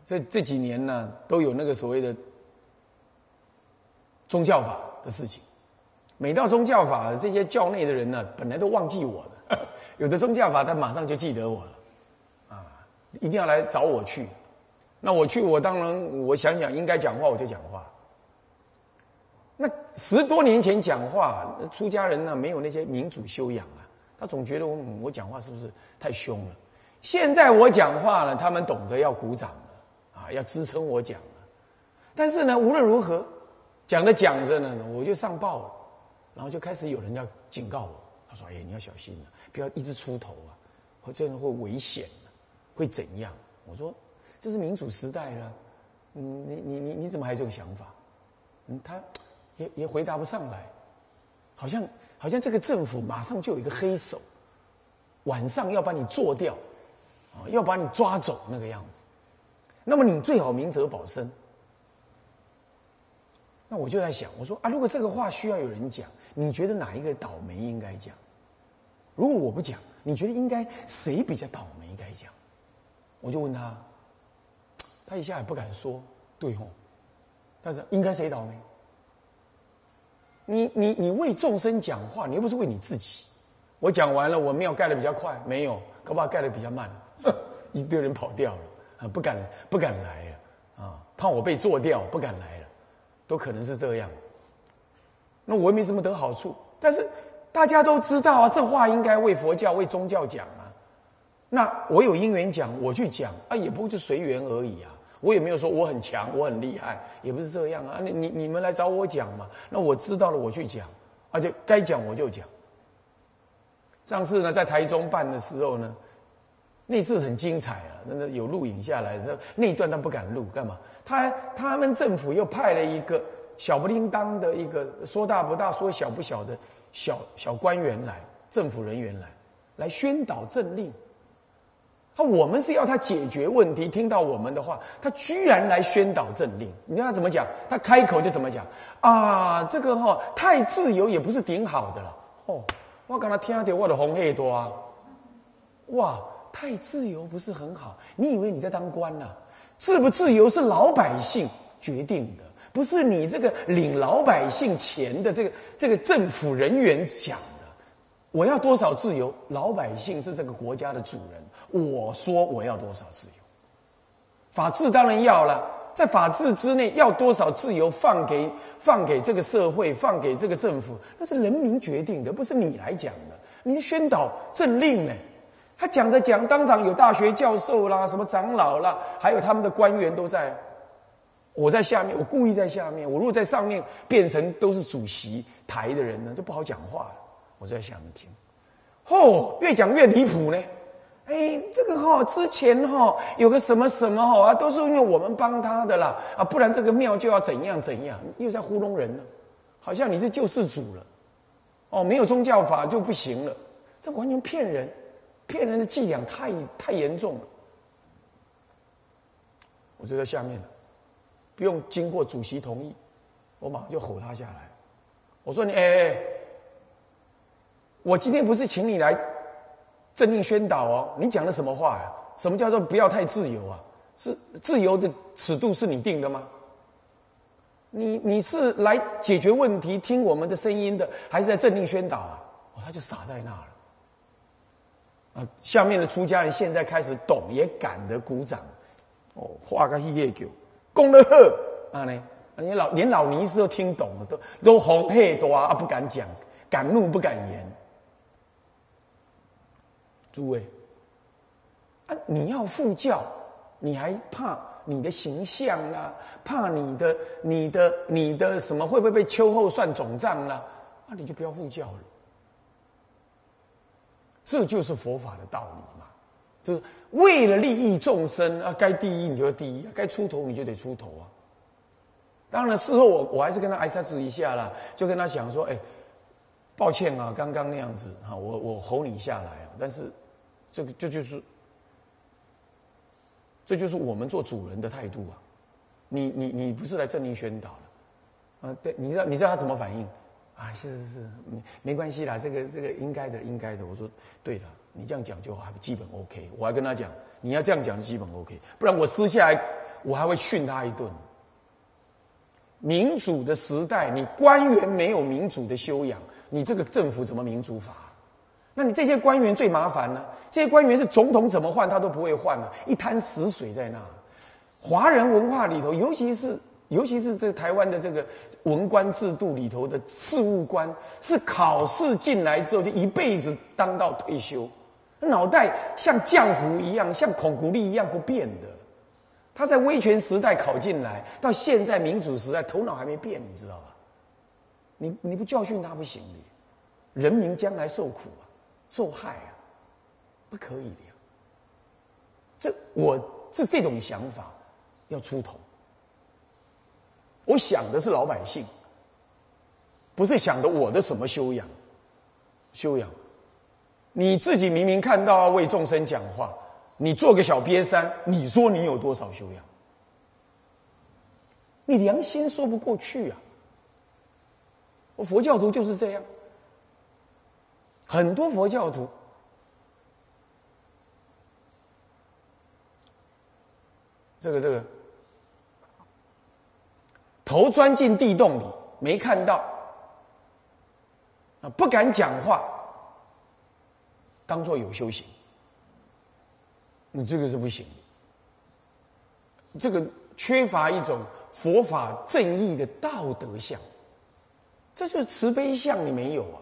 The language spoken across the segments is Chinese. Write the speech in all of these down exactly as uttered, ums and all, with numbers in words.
这这几年呢，都有那个所谓的宗教法的事情。每到宗教法，这些教内的人呢，本来都忘记我了，有的宗教法他马上就记得我了，啊，一定要来找我去。那我去，我当然我想想应该讲话，我就讲话。那十多年前讲话，出家人呢没有那些民主修养啊，他总觉得我我讲话是不是太凶了？现在我讲话了，他们懂得要鼓掌了，啊，要支撑我讲了。但是呢，无论如何，讲着讲着呢，我就上报了。然后就开始有人要警告我，他说：“哎，你要小心了，不要一直出头啊，会真的会危险的，会怎样？”我说：“这是民主时代了，嗯，你你你你怎么还有这种想法？”嗯，他也也回答不上来，好像好像这个政府马上就有一个黑手，晚上要把你做掉，啊，要把你抓走那个样子。那么你最好明哲保身。那我就在想，我说啊，如果这个话需要有人讲，你觉得哪一个倒霉应该讲？如果我不讲，你觉得应该谁比较倒霉该讲？我就问他，他一下也不敢说，对吼，但是应该谁倒霉？你你你为众生讲话，你又不是为你自己。我讲完了，我庙盖的比较快，没有，搞不好盖的比较慢，一堆人跑掉了啊，不敢不敢来了啊，怕我被做掉，不敢来了。都可能是这样，那我也没什么得好处。但是大家都知道啊，这话应该为佛教、为宗教讲啊。那我有因缘讲，我去讲啊，也不就随缘而已啊。我也没有说我很强，我很厉害，也不是这样啊。你你你们来找我讲嘛，那我知道了，我去讲，而且该讲我就讲。上次呢，在台中办的时候呢，那次很精彩啊，那个有录影下来，那一段他不敢录，干嘛？他他们政府又派了一个小不叮当的一个说大不大说小不小的小小官员来，政府人员来来宣导政令。他我们是要他解决问题，听到我们的话，他居然来宣导政令。你看他怎么讲？他开口就怎么讲啊？这个哈、哦、太自由也不是顶好的了哦。我刚才听到我的红黑多啊，哇！太自由不是很好？你以为你在当官啊？自不自由是老百姓决定的，不是你这个领老百姓钱的这个这个政府人员讲的。我要多少自由？老百姓是这个国家的主人，我说我要多少自由。法治当然要了，在法治之内要多少自由放给放给这个社会，放给这个政府，那是人民决定的，不是你来讲的。你宣导政令呢？他讲着讲，当场有大学教授啦，什么长老啦，还有他们的官员都在。我在下面，我故意在下面。我如果在上面变成都是主席台的人呢，就不好讲话了。我就在下面听，哦，越讲越离谱呢。哎，这个哈、哦、之前哈、哦、有个什么什么哈啊，都是因为我们帮他的啦啊，不然这个庙就要怎样怎样，又在糊弄人呢，好像你是救世主了。哦，没有宗教法就不行了，这完全骗人。骗人的伎俩太太严重了，我就在下面了，不用经过主席同意，我马上就吼他下来。我说你哎哎哎，我今天不是请你来政令宣导哦，你讲的什么话呀？什么叫做不要太自由啊？是自由的尺度是你定的吗？你你是来解决问题、听我们的声音的，还是在政令宣导啊？哦，他就傻在那了。啊，下面的出家人现在开始懂，也敢得鼓掌。哦，画个叶球，讲得好啊呢，连老连老尼斯都听懂了，都都红嘿多啊，不敢讲，敢怒不敢言。诸位，啊，你要护教，你还怕你的形象啦、啊，怕你的你的你的什么会不会被秋后算总账啦、啊？啊，你就不要护教了。这就是佛法的道理嘛，就是为了利益众生啊，该第一你就要第一，该出头你就得出头啊。当然事后我我还是跟他挨杀子一下啦，就跟他讲说，哎，抱歉啊，刚刚那样子哈，我我吼你下来啊，但是这个这就是这就是我们做主人的态度啊。你你你不是来政令宣导的啊？对，你知道你知道他怎么反应？啊，是是是，没没关系啦，这个这个应该的，应该的。我说对了，你这样讲就还基本 OK。我还跟他讲，你要这样讲基本 OK， 不然我私下来我还会训他一顿。民主的时代，你官员没有民主的修养，你这个政府怎么民主法？那你这些官员最麻烦了。这些官员是总统怎么换他都不会换了，一滩死水在那。华人文化里头，尤其是尤其是这台湾的这个文官制度里头的事务官，是考试进来之后就一辈子当到退休，脑袋像浆糊一样，像孔古力一样不变的。他在威权时代考进来，到现在民主时代，头脑还没变，你知道吧？你你不教训他不行的，人民将来受苦啊，受害啊，不可以的呀。这我是这种想法要出头。我想的是老百姓，不是想的我的什么修养。修养，你自己明明看到要为众生讲话。你做个小瘪三，你说你有多少修养？你良心说不过去啊！我佛教徒就是这样，很多佛教徒，这个这个头钻进地洞里没看到啊，不敢讲话，当作有修行。你这个是不行的，这个缺乏一种佛法正义的道德相，这就是慈悲相，你没有啊？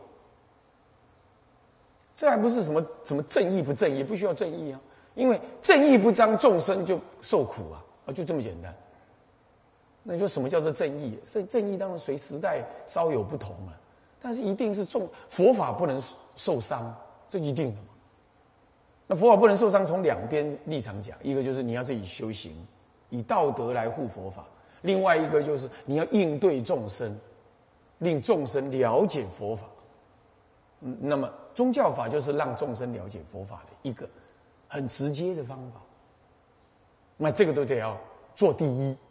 这还不是什么什么正义不正义，不需要正义啊，因为正义不彰，众生就受苦啊，啊，就这么简单。那你说什么叫做正义？正正义当然随时代稍有不同了，但是一定是众佛法不能受伤，这一定的嘛。那佛法不能受伤，从两边立场讲，一个就是你要自己修行，以道德来护佛法；另外一个就是你要应对众生，令众生了解佛法。嗯，那么宗教法就是让众生了解佛法的一个很直接的方法。那这个都得要做第一，